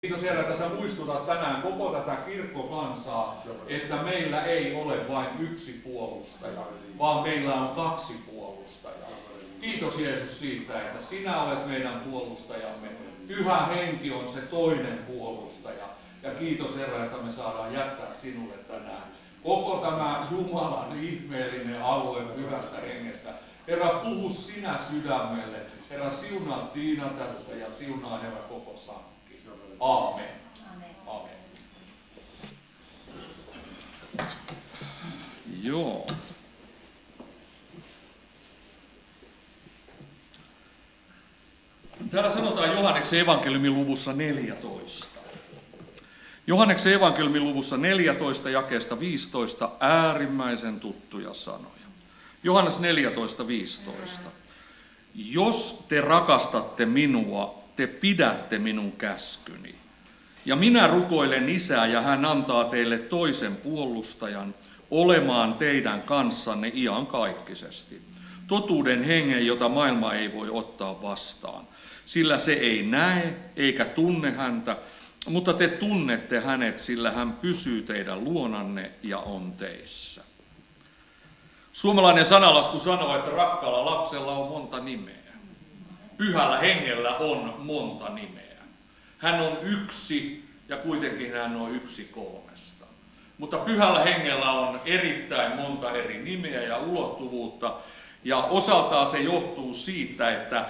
Kiitos Herra, että sä muistutat tänään koko tätä kirkkokansaa, että meillä ei ole vain yksi puolustaja, vaan meillä on kaksi puolustajaa. Kiitos Jeesus siitä, että sinä olet meidän puolustajamme. Pyhä Henki on se toinen puolustaja. Ja kiitos Herra, että me saadaan jättää sinulle tänään koko tämä Jumalan ihmeellinen alue Pyhästä Hengestä. Herra, puhu sinä sydämelle. Herra, siunaa Tiina tässä ja siunaa Herra koko sakki. Aamen. Aamen. Joo. Täällä sanotaan Johanneksen evankeliumin luvussa 14. Johanneksen evankeliumin luvussa 14 jakeesta 15 äärimmäisen tuttuja sanoja. Johannes 14:15. Jos te rakastatte minua, te pidätte minun käskyni. Ja minä rukoilen Isää, ja hän antaa teille toisen puolustajan olemaan teidän kanssanne iankaikkisesti. Totuuden hengen, jota maailma ei voi ottaa vastaan. Sillä se ei näe eikä tunne häntä, mutta te tunnette hänet, sillä hän pysyy teidän luonanne ja on teissä. Suomalainen sanalasku sanoo, että rakkaalla lapsella on monta nimeä. Pyhällä hengellä on monta nimeä. Hän on yksi ja kuitenkin hän on yksi kolmesta. Mutta pyhällä hengellä on erittäin monta eri nimeä ja ulottuvuutta. Ja osaltaan se johtuu siitä, että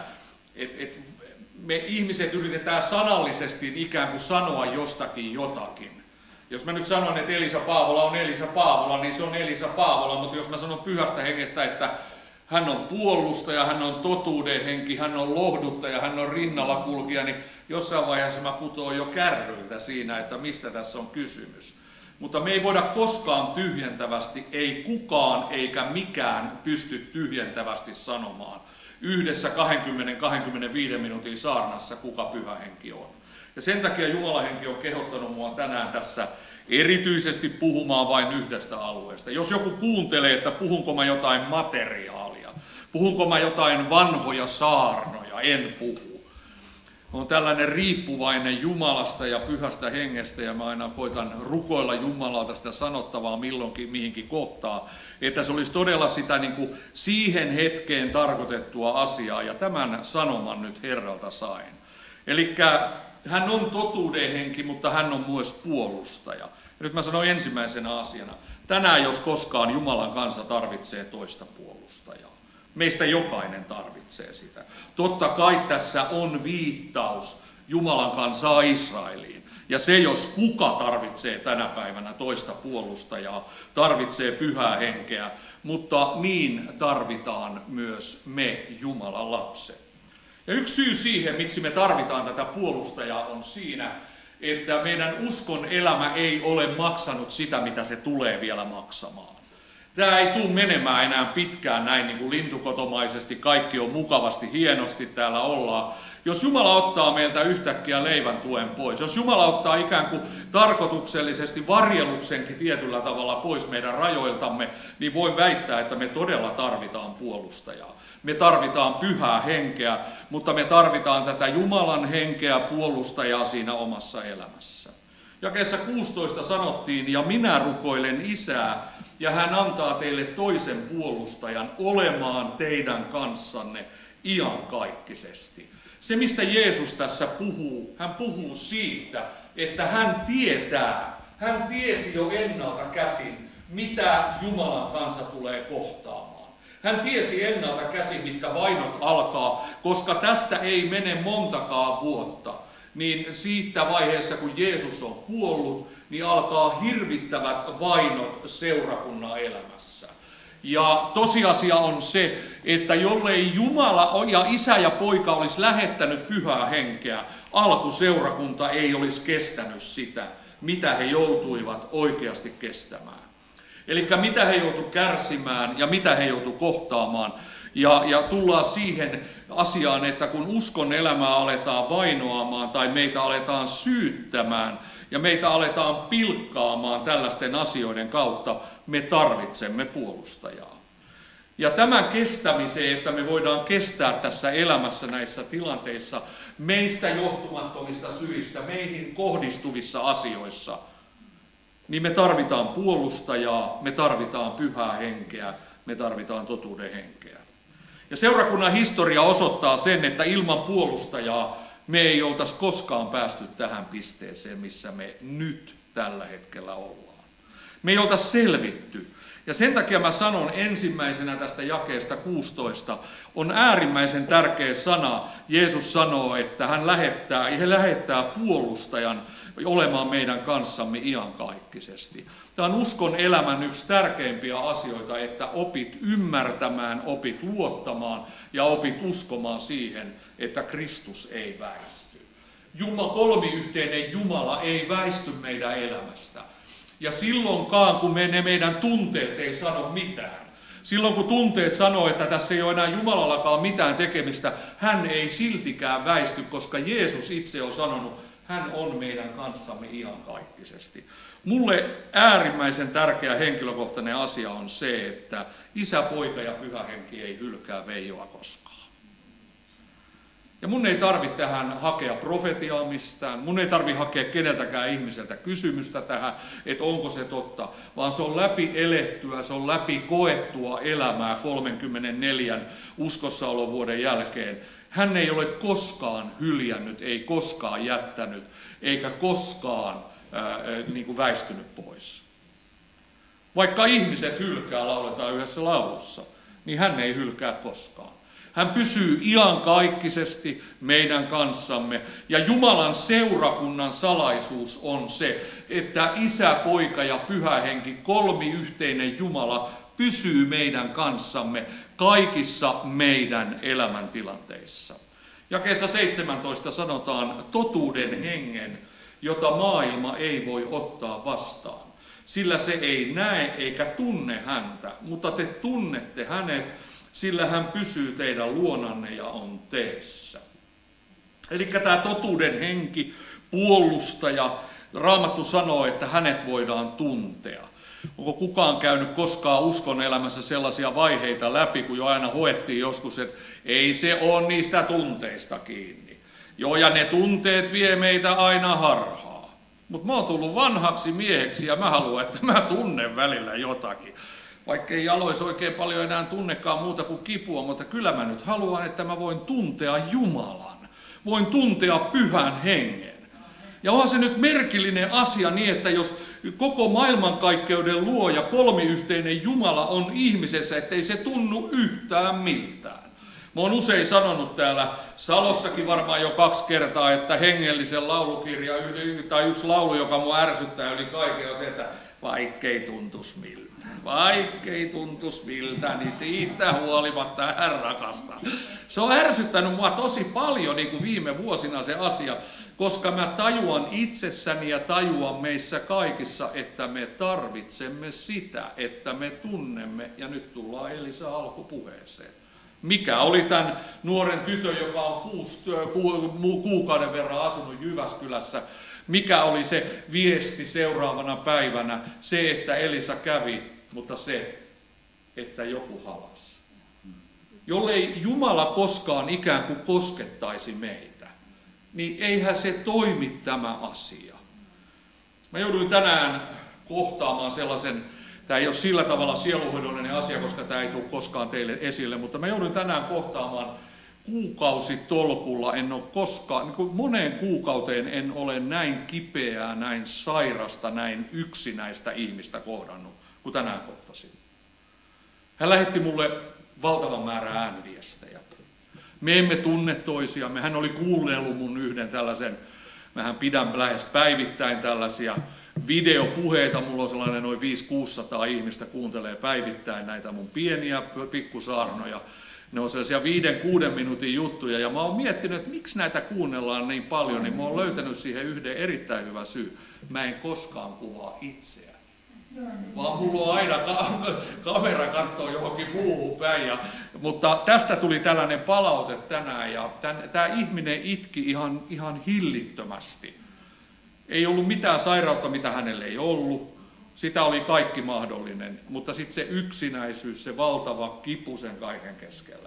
me ihmiset yritetään sanallisesti ikään kuin sanoa jostakin jotakin. Jos mä nyt sanon, että Elisa Paavola on Elisa Paavola, niin se on Elisa Paavola. Mutta jos mä sanon Pyhästä Hengestä, että hän on puolustaja, hän on totuuden henki, hän on lohduttaja, hän on rinnalla kulkija, niin jossain vaiheessa mä putoan jo kärryiltä siinä, että mistä tässä on kysymys. Mutta me ei voida koskaan tyhjentävästi, ei kukaan eikä mikään pysty tyhjentävästi sanomaan yhdessä 20-25 minuutin saarnassa, kuka Pyhä Henki on. Ja sen takia Jumalan henki on kehottanut mua tänään tässä erityisesti puhumaan vain yhdestä alueesta. Jos joku kuuntelee, että puhunko mä jotain materiaalia, puhunko mä jotain vanhoja saarnoja, en puhu. Olen tällainen riippuvainen Jumalasta ja Pyhästä Hengestä ja mä aina koitan rukoilla Jumalalta sitä sanottavaa milloinkin mihinkin kohtaa, että se olisi todella sitä niin kuin siihen hetkeen tarkoitettua asiaa ja tämän sanoman nyt Herralta sain. Elikkä hän on totuuden henki, mutta hän on myös puolustaja. Ja nyt mä sanon ensimmäisenä asiana, tänään jos koskaan Jumalan kansa tarvitsee toista puolustajaa. Meistä jokainen tarvitsee sitä. Totta kai tässä on viittaus Jumalan kansaa Israeliin. Ja se, jos kuka tarvitsee tänä päivänä toista puolustajaa, tarvitsee Pyhää Henkeä, mutta niin tarvitaan myös me Jumalan lapset. Ja yksi syy siihen, miksi me tarvitaan tätä puolustajaa, on siinä, että meidän uskon elämä ei ole maksanut sitä, mitä se tulee vielä maksamaan. Tämä ei tule menemään enää pitkään näin niin kuin lintukotomaisesti, kaikki on mukavasti, hienosti täällä ollaan. Jos Jumala ottaa meiltä yhtäkkiä leivän tuen pois, jos Jumala ottaa ikään kuin tarkoituksellisesti varjeluksenkin tietyllä tavalla pois meidän rajoiltamme, niin voin väittää, että me todella tarvitaan puolustajaa. Me tarvitaan Pyhää Henkeä, mutta me tarvitaan tätä Jumalan henkeä puolustajaa siinä omassa elämässä. Jakeessa 16 sanottiin, ja minä rukoilen Isää, ja hän antaa teille toisen puolustajan olemaan teidän kanssanne iankaikkisesti. Se, mistä Jeesus tässä puhuu, hän puhuu siitä, että hän tiesi jo ennalta käsin, mitä Jumalan kansa tulee kohtaamaan. Hän tiesi ennalta käsin, mitkä vainot alkaa, koska tästä ei mene montakaan vuotta. Niin siitä vaiheessa, kun Jeesus on kuollut, niin alkaa hirvittävät vainot seurakunnan elämässä. Ja tosiasia on se, että jollei Jumala ja Isä ja Poika olisi lähettänyt Pyhää Henkeä, alkuseurakunta ei olisi kestänyt sitä, mitä he joutuivat oikeasti kestämään. Eli mitä he joutuivat kärsimään ja mitä he joutuivat kohtaamaan. Ja tullaan siihen asiaan, että kun uskon elämää aletaan vainoamaan tai meitä aletaan syyttämään ja meitä aletaan pilkkaamaan tällaisten asioiden kautta, me tarvitsemme puolustajaa. Ja tämän kestämiseen, että me voidaan kestää tässä elämässä näissä tilanteissa, meistä johtumattomista syistä, meihin kohdistuvissa asioissa, niin me tarvitaan puolustajaa, me tarvitaan pyhää henkeä, me tarvitaan totuuden henkeä. Ja seurakunnan historia osoittaa sen, että ilman puolustajaa me ei oltaisi koskaan päästy tähän pisteeseen, missä me nyt tällä hetkellä ollaan. Me ei oltaisi selvitty. Ja sen takia mä sanon ensimmäisenä tästä jakeesta 16, on äärimmäisen tärkeä sana. Jeesus sanoo, että hän lähettää puolustajan olemaan meidän kanssamme iankaikkisesti. Tämä on uskon elämän yksi tärkeimpiä asioita, että opit ymmärtämään, opit luottamaan ja opit uskomaan siihen, että Kristus ei väisty. Kolmiyhteinen Jumala ei väisty meidän elämästä. Ja silloinkaan, kun meidän tunteet ei sano mitään, silloin kun tunteet sanoo, että tässä ei ole enää Jumalallakaan mitään tekemistä, hän ei siltikään väisty, koska Jeesus itse on sanonut, hän on meidän kanssamme iankaikkisesti. Mulle äärimmäisen tärkeä henkilökohtainen asia on se, että Isä, Poika ja Pyhä Henki ei hylkää Veijoa koskaan. Ja mun ei tarvitse tähän hakea profetiaa mistään, mun ei tarvitse hakea keneltäkään ihmiseltä kysymystä tähän, että onko se totta, vaan se on läpi elettyä, se on läpi koettua elämää 34 uskossaolovuoden jälkeen. Hän ei ole koskaan hyljännyt, ei koskaan jättänyt, eikä koskaan väistynyt pois. Vaikka ihmiset hylkää, lauletaan yhdessä laulussa, niin hän ei hylkää koskaan. Hän pysyy iankaikkisesti meidän kanssamme. Ja Jumalan seurakunnan salaisuus on se, että Isä, Poika ja Pyhä Henki, kolmiyhteinen Jumala, pysyy meidän kanssamme kaikissa meidän elämäntilanteissa. Jakeessa 17 sanotaan totuuden hengen, jota maailma ei voi ottaa vastaan. Sillä se ei näe eikä tunne häntä, mutta te tunnette hänet, sillä hän pysyy teidän luonanne ja on teissä. Eli tämä totuuden henki, puolustaja, Raamattu sanoo, että hänet voidaan tuntea. Onko kukaan käynyt koskaan uskon elämässä sellaisia vaiheita läpi, kun jo aina hoettiin joskus, että ei se ole niistä tunteista kiinni. Joo, ja ne tunteet vie meitä aina harhaa. Mutta mä oon tullut vanhaksi mieheksi ja mä haluan, että mä tunnen välillä jotakin. Vaikka ei jaloissa oikein paljon enää tunnekaan muuta kuin kipua, mutta kyllä mä nyt haluan, että mä voin tuntea Jumalan. Voin tuntea Pyhän Hengen. Ja onhan se nyt merkillinen asia niin, että jos koko maailmankaikkeuden luoja, kolmiyhteinen Jumala on ihmisessä, ettei se tunnu yhtään miltään. Mä oon usein sanonut täällä Salossakin varmaan jo 2 kertaa, että hengellisen laulukirja tai yksi laulu, joka mua ärsyttää yli kaiken, on se, että vaikkei tuntus miltä. Vaikkei tuntus miltä, niin siitä huolimatta hän rakastaa. Se on ärsyttänyt mua tosi paljon niin kuin viime vuosina se asia, koska mä tajuan itsessäni ja tajuan meissä kaikissa, että me tarvitsemme sitä, että me tunnemme, ja nyt tullaan Elisa alkupuheeseen. Mikä oli tämän nuoren tytön, joka on 6 kuukauden verran asunut Jyväskylässä, mikä oli se viesti seuraavana päivänä? Se, että Elisa kävi, mutta se, että joku halasi. Jollei Jumala koskaan ikään kuin koskettaisi meitä, niin eihän se toimi tämä asia. Mä jouduin tänään kohtaamaan sellaisen, tämä ei ole sillä tavalla sieluhoidollinen asia, koska tämä ei tule koskaan teille esille, mutta mä jouduin tänään kohtaamaan kuukausitolkulla, en ole koskaan, niin kuin moneen kuukauteen en ole näin kipeää, näin sairasta, näin yksinäistä ihmistä kohdannut, kuin tänään kohtasin. Hän lähetti mulle valtavan määrän ääniviestejä. Me emme tunne toisiamme. Hän oli kuunnellut mun yhden tällaisen, mähän pidän lähes päivittäin tällaisia videopuheita. Mulla on sellainen noin 500-600 ihmistä kuuntelee päivittäin näitä mun pieniä pikkusaarnoja. Ne on sellaisia 5-6 minuutin juttuja ja mä oon miettinyt, että miksi näitä kuunnellaan niin paljon, niin mä oon löytänyt siihen yhden erittäin hyvä syy. Mä en koskaan kuvaa itseäni. Vaan mulla on aina kamera kattoo johonkin muuhun päin. Mutta tästä tuli tällainen palaute tänään ja tämä ihminen itki ihan hillittömästi. Ei ollut mitään sairautta, mitä hänelle ei ollut. Sitä oli kaikki mahdollinen, mutta sitten se yksinäisyys, se valtava kipu sen kaiken keskellä.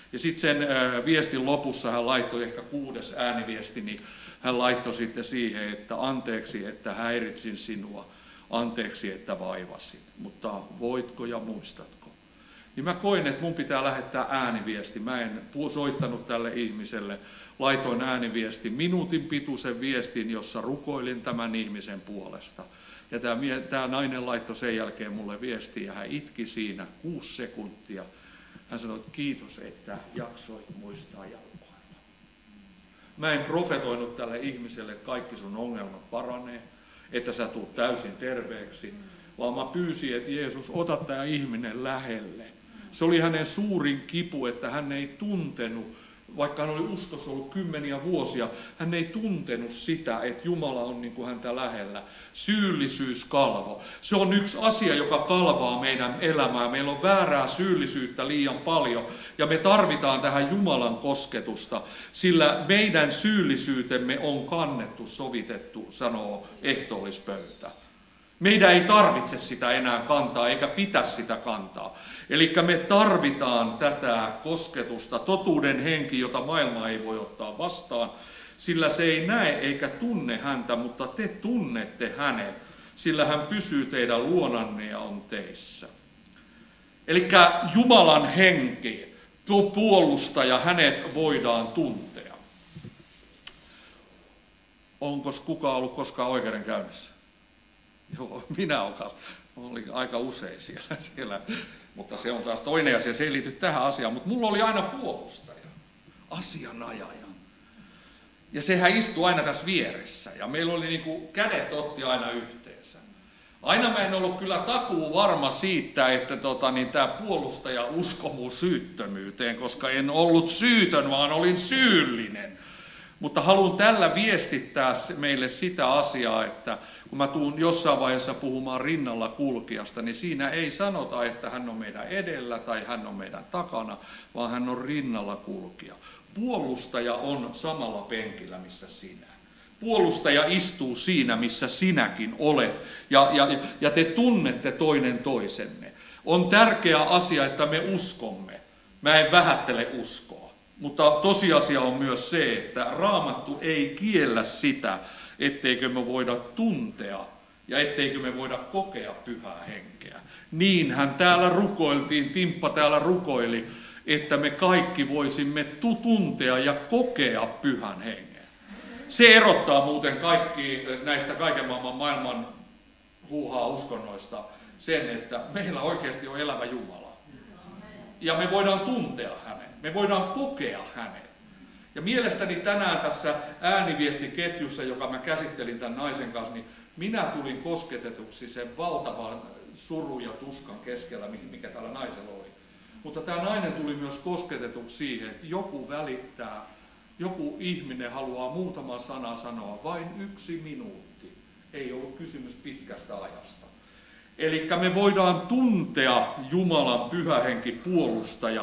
Ja sitten sen viestin lopussa hän laittoi ehkä 6. ääniviesti, niin hän laittoi sitten siihen, että anteeksi, että häiritsin sinua, anteeksi, että vaivasin, mutta voitko ja muistatko? Niin mä koin, että mun pitää lähettää ääniviesti. Mä en soittanut tälle ihmiselle, laitoin ääniviesti, minuutin pituisen viestin, jossa rukoilin tämän ihmisen puolesta. Ja tämä nainen laittoi sen jälkeen mulle viestiä ja hän itki siinä 6 sekuntia. Hän sanoi, että kiitos, että jaksoit muistaa ja rukoilla. Mä en profetoinut tälle ihmiselle, että kaikki sun ongelmat paranee, että sä tulet täysin terveeksi, vaan mä pyysin, että Jeesus, ota tämä ihminen lähelle. Se oli hänen suurin kipu, että hän ei tuntenut, vaikka hän oli uskossa ollut 10 vuosia, hän ei tuntenut sitä, että Jumala on niin kuin häntä lähellä. Syyllisyyskalvo. Se on yksi asia, joka kalvaa meidän elämää. Meillä on väärää syyllisyyttä liian paljon ja me tarvitaan tähän Jumalan kosketusta, sillä meidän syyllisyytemme on kannettu, sovitettu, sanoo ehtoollispöytä. Meidän ei tarvitse sitä enää kantaa, eikä pitäisi sitä kantaa. Eli me tarvitaan tätä kosketusta, totuuden henki, jota maailma ei voi ottaa vastaan, sillä se ei näe eikä tunne häntä, mutta te tunnette hänet, sillä hän pysyy teidän luonanne ja on teissä. Eli Jumalan henki, tuo puolustaja, hänet voidaan tuntea. Onko kukaan ollut koskaan oikeudenkäynnissä? Joo, minä olin aika usein siellä, mutta se on taas toinen asia, se ei liity tähän asiaan, mutta mulla oli aina puolustaja, asianajaja. Ja sehän istui aina tässä vieressä ja meillä oli niin kuin kädet otti aina yhteensä. Aina mä en ollut kyllä takuu varma siitä, että tämä puolustaja uskoi mun syyttömyyteen, koska en ollut syytön, vaan olin syyllinen. Mutta haluan tällä viestittää meille sitä asiaa, että kun mä tuun jossain vaiheessa puhumaan rinnalla kulkijasta, niin siinä ei sanota, että hän on meidän edellä tai hän on meidän takana, vaan hän on rinnalla kulkija. Puolustaja on samalla penkillä, missä sinä. Puolustaja istuu siinä, missä sinäkin olet, ja te tunnette toinen toisenne. On tärkeä asia, että me uskomme. Mä en vähättele uskoa. Mutta tosiasia on myös se, että Raamattu ei kiellä sitä, etteikö me voida tuntea ja etteikö me voida kokea pyhää henkeä. Niinhän täällä rukoiltiin, Timppa täällä rukoili, että me kaikki voisimme tuntea ja kokea pyhän hengen. Se erottaa muuten kaikki näistä kaiken maailman huuhaa uskonnoista sen, että meillä oikeasti on elävä Jumala. Ja me voidaan tuntea hänen. Me voidaan kokea hänen. Ja mielestäni tänään tässä ääniviestiketjussa, joka mä käsittelin tämän naisen kanssa, niin minä tulin kosketetuksi sen valtavan surun ja tuskan keskellä, mikä tällä naisella oli. Mutta tämä nainen tuli myös kosketetuksi siihen, että joku välittää, joku ihminen haluaa muutaman sanan sanoa, vain 1 minuutti. Ei ollut kysymys pitkästä ajasta. Eli me voidaan tuntea Jumalan pyhä henki puolustaja.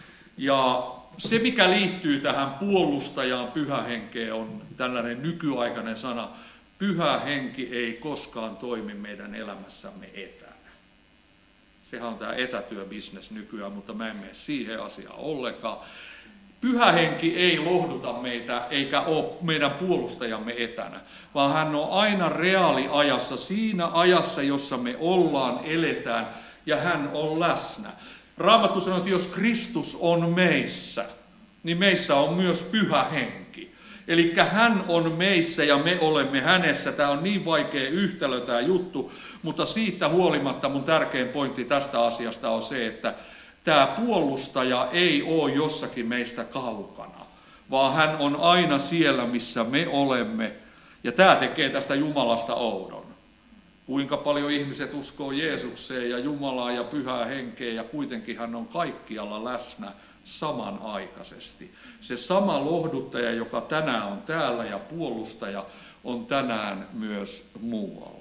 Ja se, mikä liittyy tähän puolustajaan, pyhä henkeen, on tällainen nykyaikainen sana. Pyhä henki ei koskaan toimi meidän elämässämme etänä. Sehän on tämä etätyöbisnes nykyään, mutta mä en mene siihen asiaan ollenkaan. Pyhä henki ei lohduta meitä eikä ole meidän puolustajamme etänä, vaan hän on aina reaaliajassa, siinä ajassa, jossa me ollaan, eletään ja hän on läsnä. Raamattu sanoo, että jos Kristus on meissä, niin meissä on myös pyhä henki. Eli hän on meissä ja me olemme hänessä. Tämä on niin vaikea yhtälö tämä juttu, mutta siitä huolimatta mun tärkein pointti tästä asiasta on se, että tämä puolustaja ei ole jossakin meistä kaukana, vaan hän on aina siellä, missä me olemme. Ja tämä tekee tästä Jumalasta oudon. Kuinka paljon ihmiset uskoo Jeesukseen ja Jumalaa ja pyhää henkeä ja kuitenkin hän on kaikkialla läsnä samanaikaisesti. Se sama lohduttaja, joka tänään on täällä ja puolustaja, on tänään myös muualla.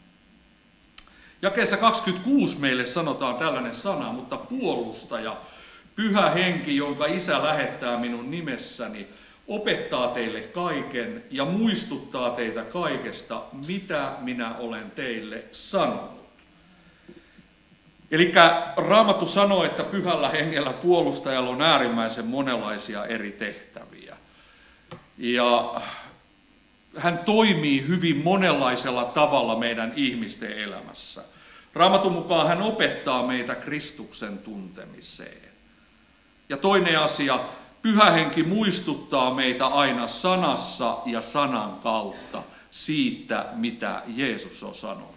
Jakeessa 26 meille sanotaan tällainen sana, mutta puolustaja, pyhä henki, jonka Isä lähettää minun nimessäni, opettaa teille kaiken ja muistuttaa teitä kaikesta, mitä minä olen teille sanonut. Eli Raamattu sanoo, että pyhällä hengellä puolustajalla on äärimmäisen monenlaisia eri tehtäviä. Ja hän toimii hyvin monenlaisella tavalla meidän ihmisten elämässä. Raamatun mukaan hän opettaa meitä Kristuksen tuntemiseen. Ja toinen asia, Pyhä Henki muistuttaa meitä aina sanassa ja sanan kautta siitä, mitä Jeesus on sanonut.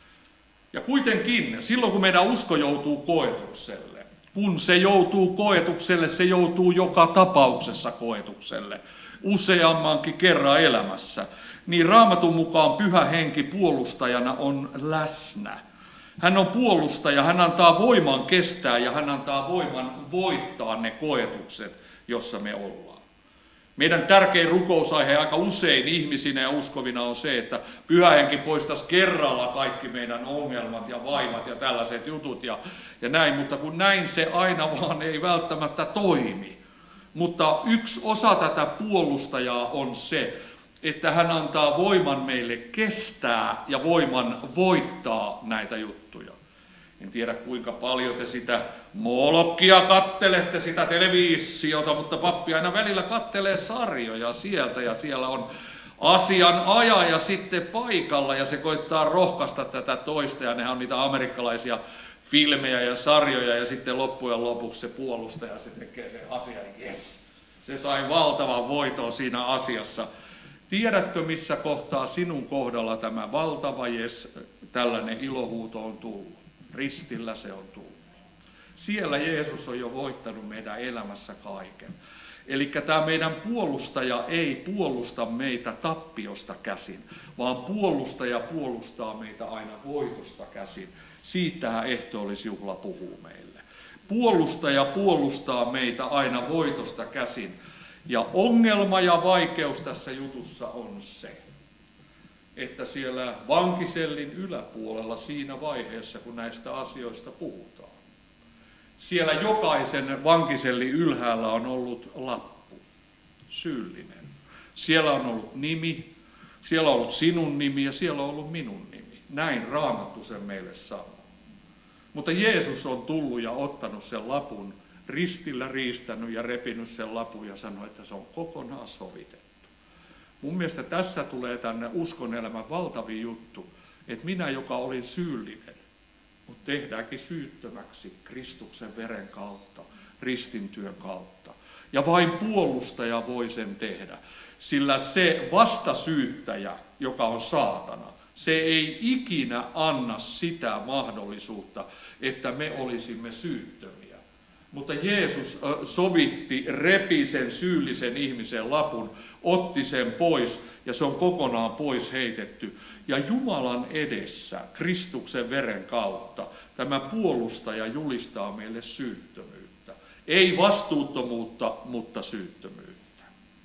Ja kuitenkin, silloin kun meidän usko joutuu koetukselle, kun se joutuu koetukselle, se joutuu joka tapauksessa koetukselle, useammankin kerran elämässä, niin Raamatun mukaan Pyhä Henki puolustajana on läsnä. Hän on puolustaja, hän antaa voiman kestää ja hän antaa voiman voittaa ne koetukset, jossa me ollaan. Meidän tärkein rukousaihe aika usein ihmisinä ja uskovina on se, että Pyhä Henki poistaisi kerralla kaikki meidän ongelmat ja vaivat ja tällaiset jutut ja näin, mutta kun näin se aina vaan ei välttämättä toimi. Mutta yksi osa tätä puolustajaa on se, että hän antaa voiman meille kestää ja voiman voittaa näitä juttuja. En tiedä kuinka paljon te sitä Molokkia kattelette, sitä televisiota, mutta pappi aina välillä kattelee sarjoja sieltä ja siellä on asianajaja sitten paikalla ja se koittaa rohkaista tätä toista ja nehän on niitä amerikkalaisia filmejä ja sarjoja ja sitten loppujen lopuksi se puolustaja se tekee sen asian, yes, se sai valtavan voiton siinä asiassa. Tiedätkö, missä kohtaa sinun kohdalla tämä valtava yes, tällainen ilohuuto on tullut? Ristillä se on tullut. Siellä Jeesus on jo voittanut meidän elämässä kaiken. Eli tämä meidän puolustaja ei puolusta meitä tappiosta käsin, vaan puolustaja puolustaa meitä aina voitosta käsin. Siitähän ehtoollisjuhla puhuu meille. Puolustaja puolustaa meitä aina voitosta käsin. Ja ongelma ja vaikeus tässä jutussa on se, että siellä vankisellin yläpuolella siinä vaiheessa, kun näistä asioista puhutaan, siellä jokaisen vankisellin ylhäällä on ollut lappu, syyllinen. Siellä on ollut nimi, siellä on ollut sinun nimi ja siellä on ollut minun nimi. Näin Raamattu sen meille sanoo. Mutta Jeesus on tullut ja ottanut sen lapun, ristillä riistänyt ja repinyt sen lapun ja sanoi, että se on kokonaan sovitettu. Mun mielestä tässä tulee tänne uskon elämän valtavin juttu, että minä, joka olin syyllinen, mutta tehdäänkin syyttömäksi Kristuksen veren kautta, ristintyön kautta. Ja vain puolustaja voi sen tehdä, sillä se vastasyyttäjä, joka on saatana, se ei ikinä anna sitä mahdollisuutta, että me olisimme syyttömiä. Mutta Jeesus sovitti, repi sen syyllisen ihmisen lapun, otti sen pois ja se on kokonaan pois heitetty. Ja Jumalan edessä, Kristuksen veren kautta, tämä puolustaja julistaa meille syyttömyyttä. Ei vastuuttomuutta, mutta syyttömyyttä.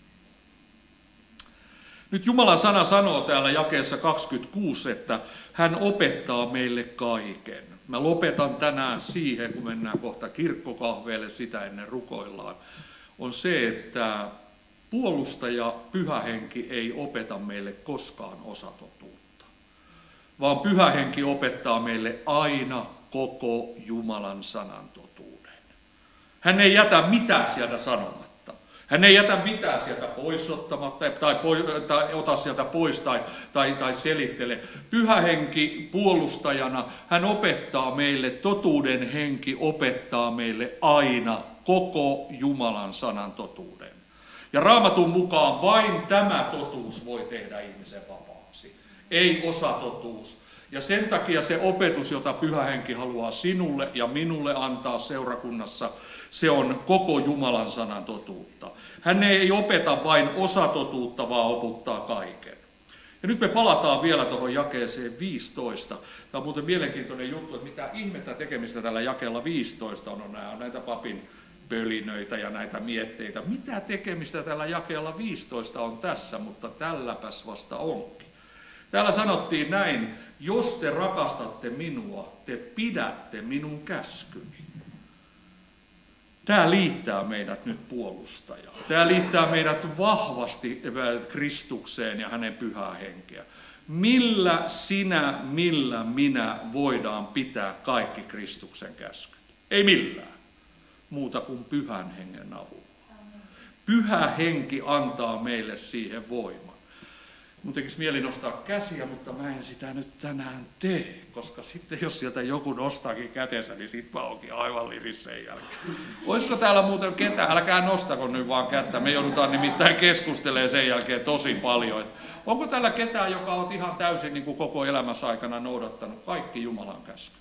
Nyt Jumalan sana sanoo täällä jakeessa 26, että hän opettaa meille kaiken. Mä lopetan tänään siihen, kun mennään kohta kirkkokahveille, sitä ennen rukoillaan, on se, että puolustaja Pyhä Henki ei opeta meille koskaan osatotuutta, vaan Pyhä Henki opettaa meille aina koko Jumalan sanan totuuden. Hän ei jätä mitään sieltä sanomatta. Hän ei jätä mitään sieltä pois ottamatta tai ota sieltä pois tai selittele. Pyhä Henki puolustajana, hän opettaa meille, totuuden henki opettaa meille aina koko Jumalan sanan totuuden. Ja Raamatun mukaan vain tämä totuus voi tehdä ihmisen vapaaksi, ei osatotuus. Ja sen takia se opetus, jota Pyhä Henki haluaa sinulle ja minulle antaa seurakunnassa, se on koko Jumalan sanan totuutta. Hän ei opeta vain osatotuutta, vaan opettaa kaiken. Ja nyt me palataan vielä tuohon jakeeseen 15. Tämä on muuten mielenkiintoinen juttu, että mitä ihmettä tekemistä tällä jakeella 15 on näitä papin pölinöitä ja näitä mietteitä. Mitä tekemistä tällä jakeella 15 on tässä, mutta tälläpäs vasta onkin. Täällä sanottiin näin, jos te rakastatte minua, te pidätte minun käskyni. Tämä liittää meidät nyt puolustajaan. Tämä liittää meidät vahvasti Kristukseen ja hänen pyhää henkeä. millä minä voidaan pitää kaikki Kristuksen käskyt? Ei millään, muuta kuin Pyhän Hengen avulla. Pyhä Henki antaa meille siihen voiman. Mun tekisi mieli nostaa käsiä, mutta mä en sitä nyt tänään tee, koska sitten jos sieltä joku nostaakin kätensä, niin sit mä oonkin aivan liris sen jälkeen. Olisiko täällä muuten ketään? Älkää nostako nyt vaan kättä, me joudutaan nimittäin keskustelemaan sen jälkeen tosi paljon. Onko täällä ketään, joka on ihan täysin niin kuin koko elämänsä aikana noudattanut kaikki Jumalan käskyt?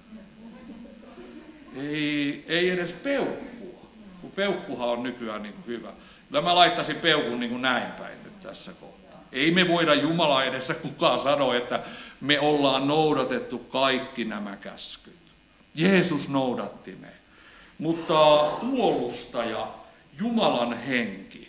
Ei edes peukkua, kun peukkuhan on nykyään niin kuin hyvä. Kyllä mä laittaisin peukun niin kuin näin päin nyt tässä kohtaa. Ei me voida Jumalan edessä kukaan sanoa, että me ollaan noudatettu kaikki nämä käskyt. Jeesus noudatti ne. Mutta puolustaja, Jumalan henki,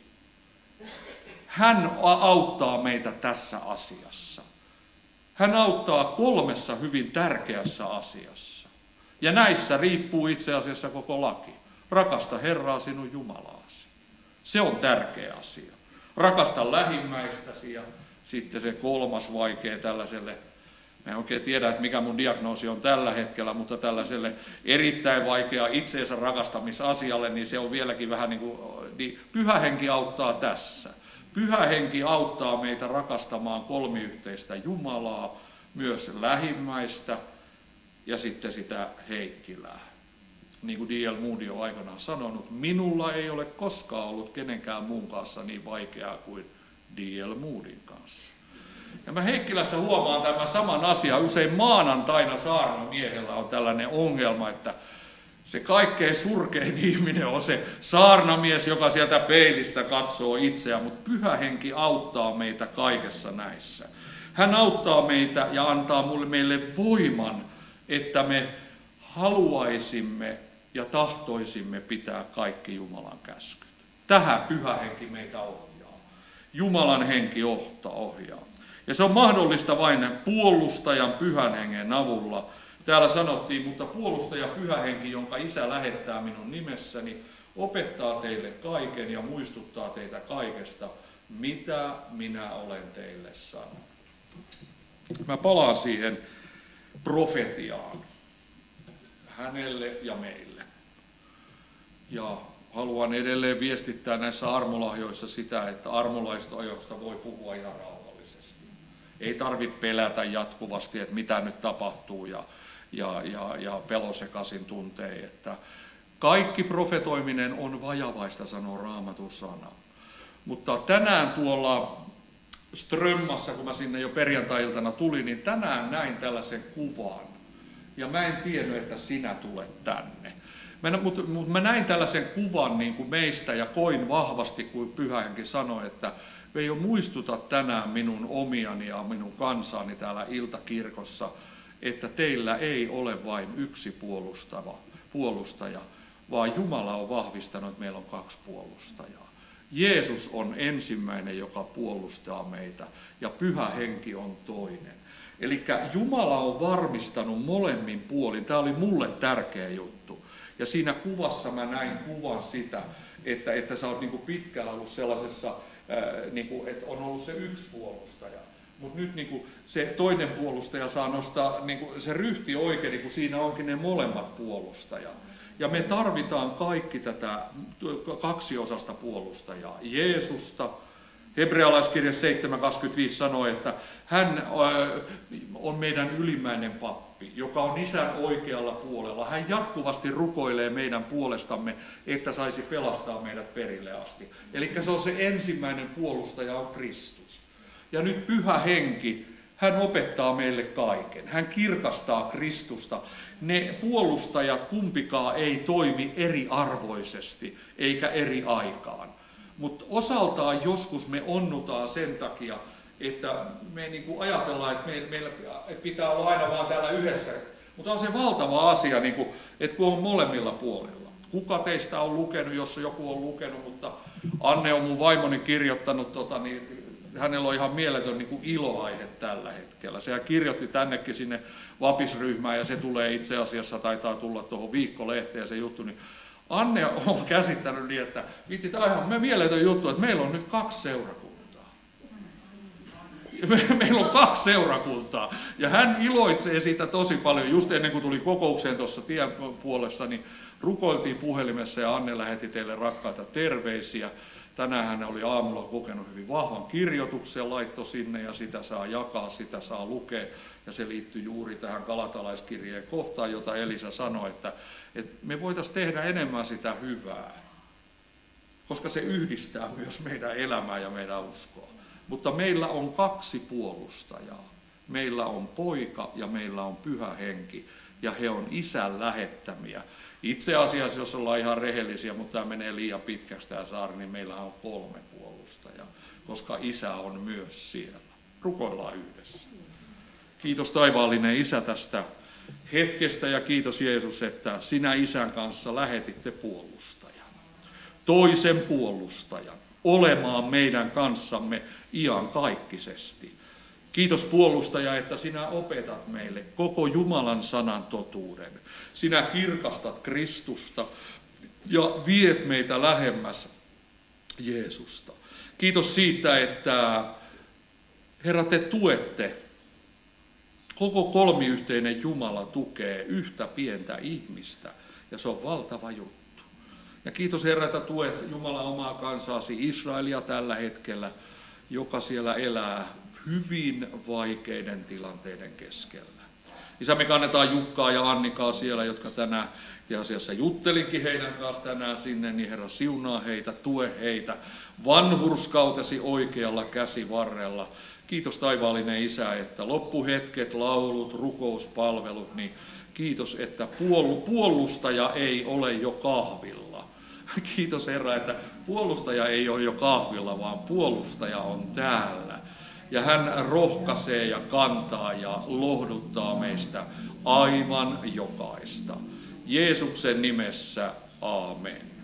hän auttaa meitä tässä asiassa. Hän auttaa 3 hyvin tärkeässä asiassa. Ja näissä riippuu itse asiassa koko laki. Rakasta Herraa sinun Jumalaasi. Se on tärkeä asia. Rakasta lähimmäistäsi ja sitten se 3. vaikea tällaiselle, mä en oikein tiedä, että mikä mun diagnoosi on tällä hetkellä, mutta tällaiselle erittäin vaikea itseensä rakastamisasialle, niin se on vieläkin vähän niin kuin, niin Pyhä Henki auttaa tässä. Pyhä Henki auttaa meitä rakastamaan kolmiyhteistä Jumalaa, myös lähimmäistä ja sitten sitä Heikkilää. Niin kuin D.L. Moody on aikanaan sanonut, minulla ei ole koskaan ollut kenenkään muun kanssa niin vaikeaa kuin D.L. Moodyn kanssa. Ja mä Heikkilässä huomaan tämän saman asian. Usein maanantaina saarnamiehellä on tällainen ongelma, että se kaikkein surkein ihminen on se saarnamies, joka sieltä peilistä katsoo itseään, mutta Pyhä Henki auttaa meitä kaikessa näissä. Hän auttaa meitä ja antaa meille voiman, että me haluaisimme ja tahtoisimme pitää kaikki Jumalan käskyt. Tähän Pyhä Henki meitä ohjaa. Jumalan henki ohjaa. Ja se on mahdollista vain puolustajan Pyhän Hengen avulla. Täällä sanottiin, mutta puolustaja Pyhä Henki, jonka Isä lähettää minun nimessäni, opettaa teille kaiken ja muistuttaa teitä kaikesta, mitä minä olen teille sanonut. Mä palaan siihen profetiaan, hänelle ja meille. Ja haluan edelleen viestittää näissä armolahjoissa sitä, että armolaistoajoista voi puhua ihan rauhallisesti. Ei tarvitse pelätä jatkuvasti, että mitä nyt tapahtuu ja pelosekaisin tuntee, että kaikki profetoiminen on vajavaista, sanoo Raamatun sana. Mutta tänään tuolla Strömmassa, kun mä sinne jo perjantai-iltana tulin, niin tänään näin tällaisen kuvan. Ja mä en tiennyt, että sinä tulet tänne. Mutta mä näin tällaisen kuvan niin kuin meistä ja koin vahvasti, kun Pyhä Henki sanoi, että Veijo, muistuta tänään minun omiani ja minun kansaani täällä iltakirkossa, että teillä ei ole vain yksi puolustaja, vaan Jumala on vahvistanut, että meillä on 2 puolustajaa. Jeesus on ensimmäinen, joka puolustaa meitä, ja Pyhä Henki on toinen. Eli Jumala on varmistanut molemmin puolin. Tämä oli mulle tärkeä juttu. Ja siinä kuvassa mä näin kuvan sitä, että sä oot niin kuin pitkään ollut sellaisessa, niin kuin, että on ollut se yksi puolustaja. Mutta nyt niin kuin se toinen puolustaja saa nostaa niin kuin se ryhti oikein, niin kuin siinä onkin ne molemmat puolustajat. Ja me tarvitaan kaikki tätä 2-osasta puolustajaa. Jeesusta. Hebrealaiskirja 7.25 sanoo, että hän on meidän ylimmäinen pappi, joka on Isän oikealla puolella. Hän jatkuvasti rukoilee meidän puolestamme, että saisi pelastaa meidät perille asti. Eli se on se ensimmäinen puolustaja on Kristus. Ja nyt Pyhä Henki, hän opettaa meille kaiken. Hän kirkastaa Kristusta. Ne puolustajat kumpikaan ei toimi eriarvoisesti eikä eri aikaan. Mutta osaltaan joskus me onnutaan sen takia, että me niin kuin ajatellaan, että meillä pitää olla aina vaan täällä yhdessä. Mutta on se valtava asia, niin kuin, että kun on molemmilla puolilla. Kuka teistä on lukenut, jos joku on lukenut, mutta Anne on mun vaimoni kirjoittanut, niin hänellä on ihan mieletön niin kuin iloaihe tällä hetkellä. Sehän kirjoitti tännekin sinne vapisryhmään ja se tulee itse asiassa, taitaa tulla tuohon viikkolehteen se juttu, niin Anne on käsittänyt niin, että vitsi, tämä on ihan mieletön juttu, että meillä on nyt 2 seurakuntaa. Meillä on 2 seurakuntaa ja hän iloitsee siitä tosi paljon. Just ennen kuin tuli kokoukseen tuossa tiepuolessa, niin rukoiltiin puhelimessa ja Anne lähetti teille rakkaita terveisiä. Tänään hän oli aamulla kokenut hyvin vahvan kirjoituksen, laittoi sinne ja sitä saa jakaa, sitä saa lukea. Ja se liittyy juuri tähän galatalaiskirjeen kohtaan, jota Elisa sanoi, että me voitaisiin tehdä enemmän sitä hyvää, koska se yhdistää myös meidän elämää ja meidän uskoa. Mutta meillä on 2 puolustajaa. Meillä on Poika ja meillä on Pyhä Henki ja he on Isän lähettämiä. Itse asiassa, jos ollaan ihan rehellisiä, mutta tämä menee liian pitkäksi tämä saari, niin meillä on 3 puolustajaa, koska Isä on myös siellä. Rukoillaan yhdessä. Kiitos taivaallinen Isä tästä hetkestä ja kiitos Jeesus, että sinä Isän kanssa lähetitte puolustajan, toisen puolustajan, olemaan meidän kanssamme iankaikkisesti. Kiitos puolustaja, että sinä opetat meille koko Jumalan sanan totuuden. Sinä kirkastat Kristusta ja viet meitä lähemmäs Jeesusta. Kiitos siitä, että Herra, te tuette. Koko kolmiyhteinen Jumala tukee yhtä pientä ihmistä ja se on valtava juttu. Ja kiitos Herra, että tuet Jumalan omaa kansaasi Israelia tällä hetkellä, joka siellä elää hyvin vaikeiden tilanteiden keskellä. Isä, me kannetaan Jukkaa ja Annikaa siellä, jotka tänään ja asiassa juttelinkin heidän kanssa tänään sinne, niin Herra siunaa heitä, tue heitä vanhurskautesi oikealla käsivarrella. Kiitos taivaallinen Isä, että loppuhetket, laulut, rukouspalvelut, niin kiitos, että puolustaja ei ole jo kahvilla. Kiitos Herra, että puolustaja ei ole jo kahvilla, vaan puolustaja on täällä. Ja hän rohkaisee ja kantaa ja lohduttaa meistä aivan jokaista. Jeesuksen nimessä, aamen.